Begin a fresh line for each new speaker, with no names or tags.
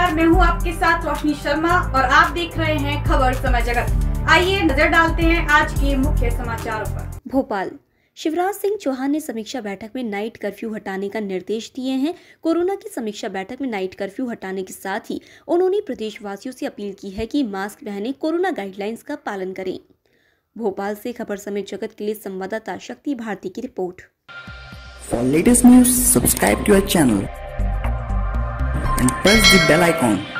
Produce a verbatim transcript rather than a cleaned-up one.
नमस्कार, मैं हूं आपके साथ रोशनी शर्मा और आप देख रहे हैं खबर समय जगत। आइए नजर डालते हैं आज के मुख्य समाचारों पर।
भोपाल शिवराज सिंह चौहान ने समीक्षा बैठक में नाइट कर्फ्यू हटाने का निर्देश दिए हैं। कोरोना की समीक्षा बैठक में नाइट कर्फ्यू हटाने के साथ ही उन्होंने प्रदेशवासियों से अपील की है कि मास्क पहने, कोरोना गाइडलाइंस का पालन करें। भोपाल से खबर समय जगत के लिए संवाददाता शक्ति भारती की report.
For latest news, subscribe to our channel and press the bell icon.